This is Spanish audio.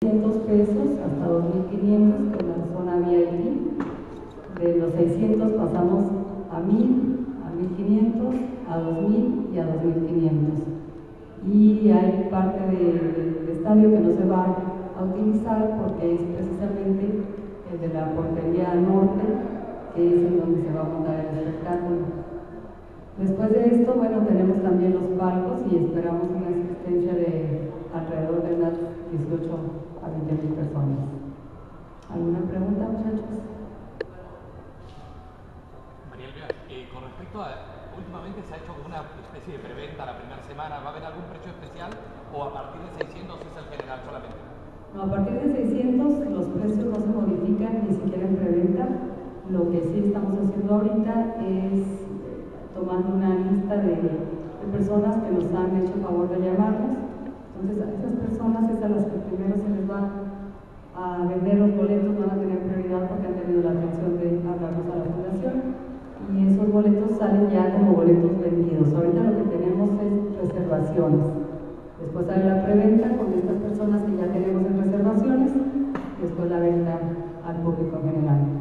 pesos hasta 2.500 en la zona VIP. De los 600 pasamos a 1.000, a 1.500, a 2.000 y a 2.500. Y hay parte del estadio que no se va a utilizar porque es precisamente el de la portería norte, que es en donde se va a montar el espectáculo. Después de esto, bueno, tenemos también los palcos y esperamos una asistencia de alrededor de unas 18 a 20.000 personas. ¿Alguna pregunta, muchachos? María Elvira, con respecto a, últimamente se ha hecho una especie de preventa la primera semana, ¿va a haber algún precio especial o a partir de 600 es el general solamente? No, a partir de 600 los precios no se modifican ni siquiera en preventa. Lo que sí estamos haciendo ahorita es tomando una lista de personas que nos han hecho favor de llamarnos. Entonces a esas personas es a las que primero se les va a vender los boletos, van a tener prioridad porque han tenido la atención de hablarnos a la fundación y esos boletos salen ya como boletos vendidos. Ahorita lo que tenemos es reservaciones. Después sale la preventa con estas personas que ya tenemos en reservaciones y después la venta al público en general.